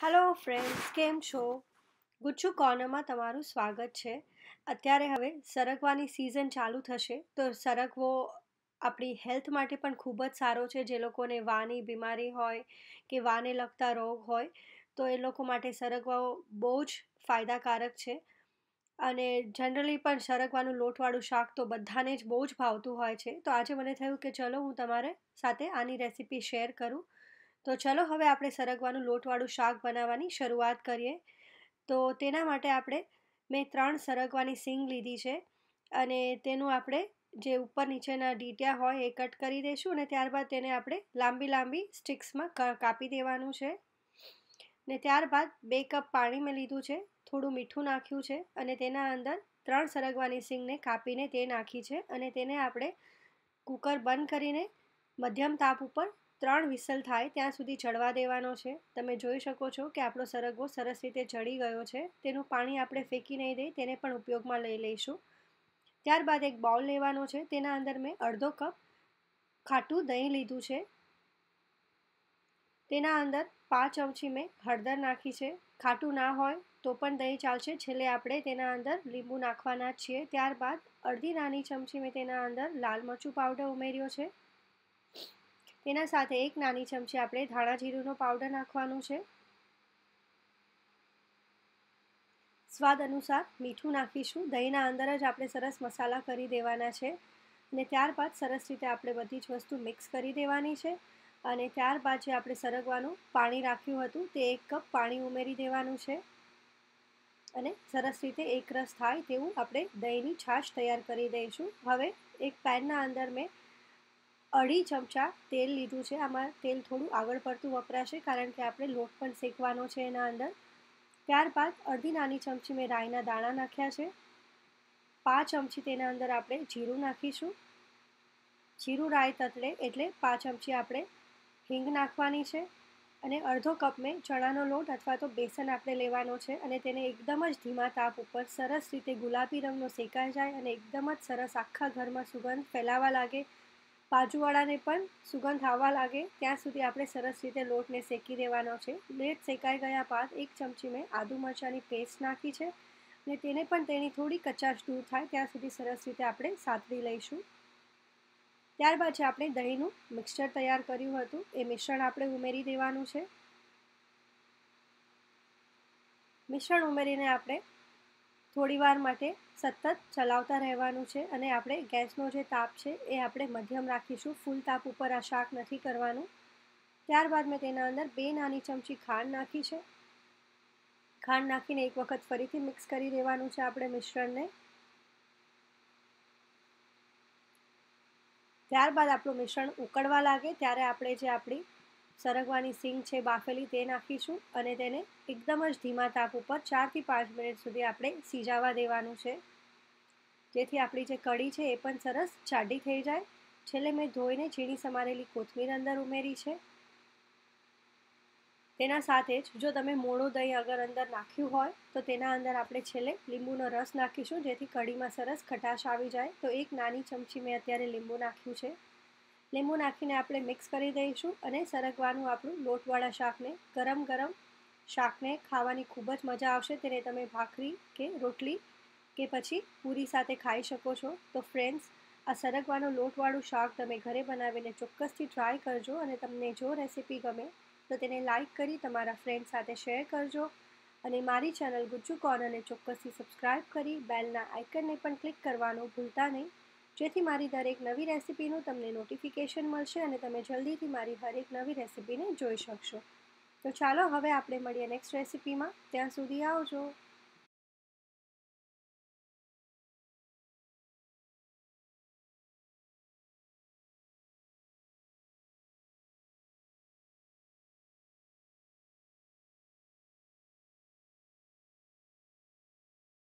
Hello friends, કેમ છો? ગુચ્છુ કોર્નરમાં તમારું સ્વાગત છે. અત્યારે હવે સરગવાની સિઝન ચાલુ થશે, તો સરગવો આપણી હેલ્થ માટે પણ ખૂબ જ સારો છે. જે લોકોને વાની બીમારી હોય કે વાને લગતા રોગ હોય, તો એ લોકો માટે સરગવો બહુ જ ફાયદાકારક છે. અને જનરલી પણ સરગવાનું લોટવાળું શાક તો બધાને જ બહુ જ ભાવતું હોય છે. તો આજે મને થયું કે ચલો હું તમારે સાથે આની રેસીપી શેર કરું. તો ચલો હવે આપણે સરગવાનું લોટવાળું શાક બનાવવાની શરૂઆત કરીએ. તો તેના માટે મેં 3 સરગવાની સિંગ લીધી છે અને તેનું આપણે જે ઉપર નીચેના ડીટ્યા હોય એ કટ કરી દઈશું અને ત્યારબાદ તેને આપણે લાંબી લાંબી સ્ટિક્સમાં કાપી દેવાનું છે. ને ત્યારબાદ 2 કપ પાણી મેં લીધું છે, થોડું મીઠું નાખ્યું છે અને તેના અંદર 3 સરગવાની સિંગને કાપીને તે નાખી છે અને તેને આપણે કુકર બંધ કરીને મધ્યમ તાપ ઉપર 3 વિસલ થાય ત્યાં સુધી ચડવા દેવાનો છે. તમે જોઈ શકો છો કે આપણો સરગવો સરસ રીતે ચડી ગયો છે. તેનું પાણી આપણે ફેંકી નહીં દઈએ, તેને પણ ઉપયોગમાં લઈ લઈશું. ત્યારબાદ એક બાઉલ લેવાનો છે, તેના અંદર મેં અડધો કપ ખાટું દહીં લીધું છે. તેના અંદર 5 ચમચી મેં હળદર નાખી છે. ખાટું ના હોય તો પણ દહીં ચાલશે, છેલ્લે આપણે તેના અંદર લીંબુ નાખવાના જ છીએ. ત્યારબાદ અડધી નાની ચમચી મેં તેના અંદર લાલ મરચું પાવડર ઉમેર્યો છે. તેના સાથે 1 નાની ચમચી આપણે ધાણા જીરુંનો પાવડર નાખવાનું છે. સ્વાદ અનુસાર મીઠું નાખીશું. દહીંના અંદર જ આપણે સરસ મસાલા કરી દેવાના છે અને ત્યારબાદ સરસ રીતે આપણે બધી જ વસ્તુ મિક્સ કરી દેવાની છે. અને ત્યારબાદ જે આપણે સરગવાનું પાણી રાખ્યું હતું તે 1 કપ પાણી ઉમેરી દેવાનું છે અને સરસ રીતે એકરસ થાય તેવું આપણે દહીંની છાશ તૈયાર કરી દઈશું. હવે એક પેનના અંદર મેં 2.5 ચમચા તેલ લીધું છે. આમાં તેલ થોડું આગળ પડતું વપરાશે કારણ કે આપણે લોટ પણ શેકવાનો છે એના અંદર. ત્યારબાદ અડધી નાની ચમચી મેં રાઈના દાણા નાખ્યા છે. 5 ચમચી તેના અંદર આપણે જીરું નાખીશું. જીરું રાઈ તતડે એટલે 5 ચમચી આપણે હિંગ નાખવાની છે અને અડધો કપ મેં ચણાનો લોટ અથવા તો બેસન આપણે લેવાનો છે અને તેને એકદમ જ ધીમા તાપ ઉપર સરસ રીતે ગુલાબી રંગનો શેકાઈ જાય અને એકદમ જ સરસ આખા ઘરમાં સુગંધ ફેલાવા લાગે, બાજુવાળાને પણ સુગંધ આવવા લાગે ત્યાં સુધી આપણે સરસ રીતે લોટને શેકી દેવાનો છે. લોટ શેકાઈ ગયા બાદ 1 ચમચી મેં આદુ મરચાંની પેસ્ટ નાખી છે અને તેને પણ તેની થોડી કચાશ દૂર થાય ત્યાં સુધી સરસ રીતે આપણે સાતળી લઈશું. ત્યારબાદ જે આપણે દહીંનું મિક્સચર તૈયાર કર્યું હતું એ મિશ્રણ આપણે ઉમેરી દેવાનું છે. મિશ્રણ ઉમેરીને આપણે થોડીવાર માટે સતત ચલાવતા રહેવાનું છે અને આપણે ગેસનો જે તાપ છે એ આપણે મધ્યમ રાખીશું. ફૂલ તાપ ઉપર આ શાક નથી કરવાનું. ત્યારબાદ મેં તેના અંદર 2 નાની ચમચી ખાંડ નાખી છે. ખાંડ નાખીને એક વખત ફરીથી મિક્સ કરી દેવાનું છે આપણે મિશ્રણને. ત્યારબાદ આપણું મિશ્રણ ઉકળવા લાગે ત્યારે આપણે જે આપણી સરગવાની સિંગ છે બાફેલી તે નાખીશું અને તેને એકદમ જ ધીમા તાપ ઉપર 4 થી 5 મિનિટ સુધી આપણે સિજાવા દેવાનું છે, જેથી આપણી જે કઢી છે એ પણ સરસ જાડી થઈ જાય. છેલ્લે મેં ધોઈને ઝીણી સમારેલી કોથમીર અંદર ઉમેરી છે. તેના સાથે જ જો તમે મોળું દહીં અગર અંદર નાખ્યું હોય તો તેના અંદર આપણે છેલ્લે લીંબુનો રસ નાખીશું, જેથી કઢીમાં સરસ ખટાશ આવી જાય. તો 1 નાની ચમચી મેં અત્યારે લીંબુ નાખ્યું છે. લીંબુ નાખીને આપણે મિક્સ કરી દઈશું અને સરગવાનું આપણું લોટવાળા શાકને ગરમ શાકને ખાવાની ખૂબ જ મજા આવશે. તેને તમે ભાખરી કે રોટલી કે પછી પૂરી સાથે ખાઈ શકો છો. તો ફ્રેન્ડ્સ, આ સરગવાનું લોટવાળું શાક તમે ઘરે બનાવીને ચોક્કસથી ટ્રાય કરજો અને તમને જો રેસીપી ગમે તો તેને લાઈક કરી તમારા ફ્રેન્ડ સાથે શેર કરજો અને મારી ચેનલ ગુચ્ચુ કોર્નરને ચોક્કસથી સબસ્ક્રાઈબ કરી બેલના આઇકનને પણ ક્લિક કરવાનું ભૂલતા નહીં, જેથી મારી દરેક નવી રેસીપીનું તમને નોટિફિકેશન મળશે અને તમે જલ્દીથી મારી હરેક નવી રેસીપીને જોઈ શકશો. તો ચાલો હવે આપણે મળીએ નેક્સ્ટ રેસીપીમાં. ત્યાં સુધી આવજો.